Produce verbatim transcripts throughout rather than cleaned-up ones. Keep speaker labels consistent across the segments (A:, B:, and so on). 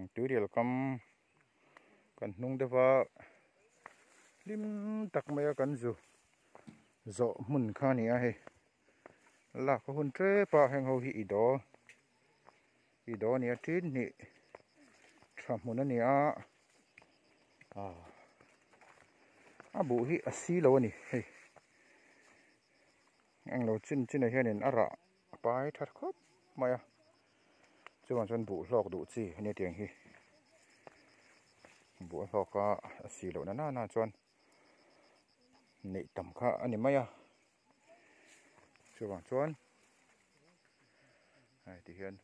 A: túi điều cầm cần nung để vào lim tắc mấy cần dù dọ mun khá nhỉ hay là có hôn tre pa hàng hậu hi đó hi đó nhỉ trên nhỉ tham muốn nhỉ à à bù hi asi lâu nhỉ hay anh lâu chín chín này hiện nên ara bài thật khóc mày chứ còn chân bù lọc đủ gì nhỉ tiếng hi bù lọc cả asi lâu na na chân nị tầm khá anh em mày chứ còn chân này thì hiện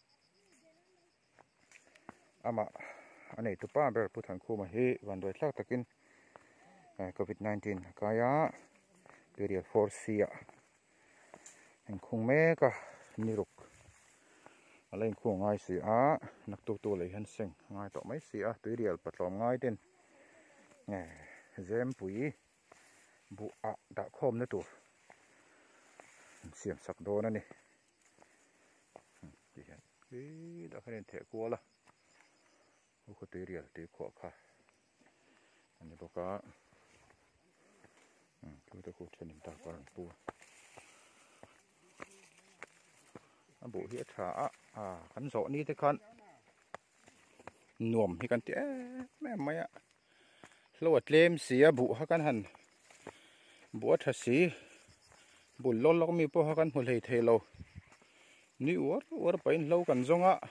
A: ama anh ấy tụi ba bây giờ khu mà hiวันโดยหลักตะกินcovid nineteen kaya period four sia anh khung mẹ cả niruk anh khung ngay sia nặc tu tu lấy hình sinh ngay tọt mấy sia period bắt lom ngay tên nè dêm bụi bụ à đã khom nữa tu xiêm sắc đồ nữa nè cái đã cái thể cua là có period thì khó khăn anh bố cá tôi tôi cũng chân ta còn bùa anh bố hiết thả à cắn rõ ní thế con nuồm thì con tía mẹ mày ạ lột lem xía bố ha con hẳn bố thật xí bố lô lô mi bố ha con một lề thề lâu ní uất uất bánh lâu cần rong ạ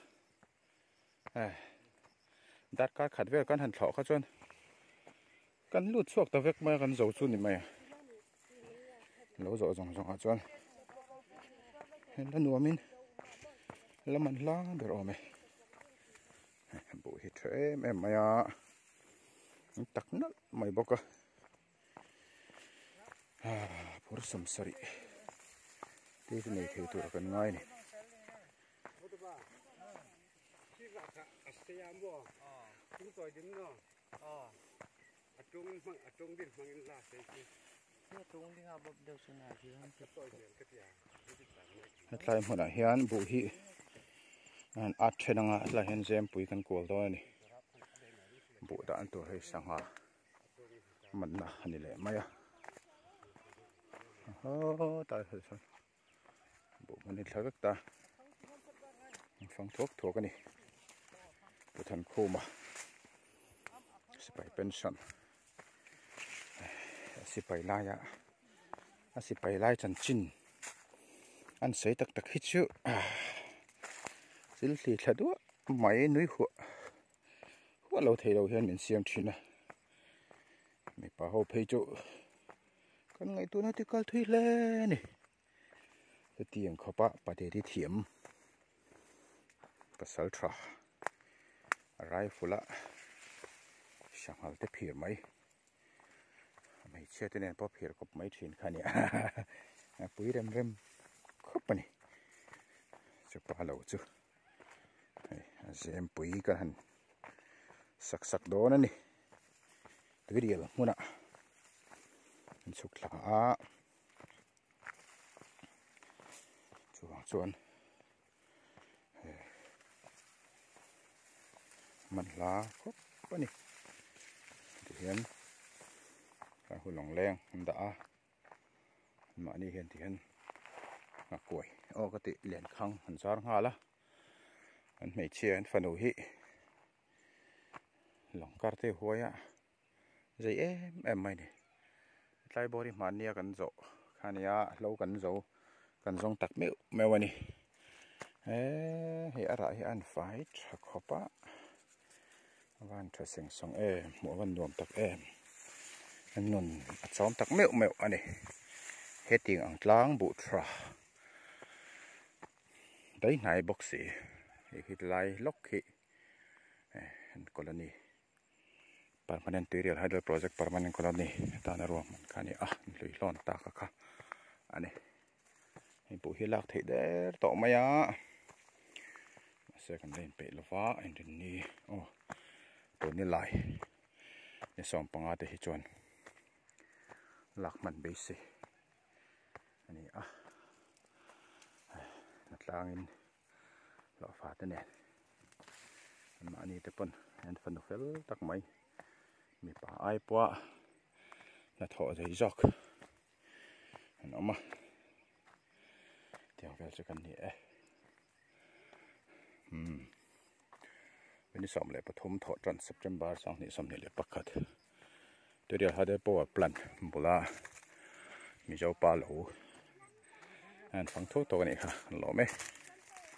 A: đặt cá khát về con hẳn thọ các chân căn lụt suộc ta vek mai căn dầu chun thì mày lâu rồi rong rong à chun là nuôi mình là mình lá được rồi mày bụi hết thế em mày à tắc nát mày bóc à bố sầm sari cái này thì tụi cần ngay này
B: trung mang trung đi mang lá thế chứ
C: cái trung đi học đều sinh hoạt gì không
A: hết lại một đại hiền bụi hi anh ắt trên năng là hiện xem bụi căn cổ đó này bụi đã ăn tuổi hay sang hoa mình là này lẽ mấy à ô tại sao bụi mình thấy rất ta phong thuốc thuốc cái này bụi thành khô mà phải pension si phải lai à si phải lai chân chín anh sẽ tắc tắc hít chứ xin lì là đó máy núi hụa hụa lâu thầy đầu hiện mình xem chuyện này mình bảo hộp hay chỗ con ngày tôi nói thì coi thuê lên này cái tiền khó bạ bà để đi thiểm cái sợi trà rai phụ lạ chẳng hạn tới phiền mấy mấy chơi thế này bao phiền có mấy chuyện khai nhỉ bụi rem rem khóc này chụp ba lâu chứ xem bụi cái hành sắc sắc đó nữa nè cái điều là muốn ạ mình chụp lá chuồn chuồn mình lá khóc này hiện là hồi lòng len đã mà đi hiện thì hiện ngạc quẩy ô cái tị liền khăng hẳn gió hoa lá anh mấy chia anh phần đầu hị lòng cắt thế hôi á dây em em mày này tay body mà nia cần dỗ khá nia lâu cần dỗ cần dòng tắc mèo mèo này ê hệ ra hệ ăn phải chắc khó bá van trở thành song em mỗi văn nuông tắc em anh nôn xóm tắc mèo mèo anh này hết tiếng ăn láng bụt ra đấy này bốc xì thì khi lại lóc khi colony permanent aerial hydro project permanent colony ta na ruộng cái này à lưỡi lon ta cả cả anh này hình bụi hiên lạc thì để tổ mày á sẽ cần lên bể lava anh đến đi ohตัวนี้ลายในสองปังอาเตหิจวนหลักมันเบสิอันนี้อ่ะนัดลางินหล่อฟ้าตัวเนี่ย mà anh ta pon anh phân được phèn tắc mấy mi pa ai po là thọ dây dọc nó mà theo về sẽ cần nhẹ um bênนี้สอบเลยปฐมถอดจันทร์ September สองนี่สอบนี่เลยปักขัดตัวเดียวหาได้ปวดปลันบุลามีเจ้าปลาหลูอันฟังทุกตัวนี่ค่ะหล่อไหม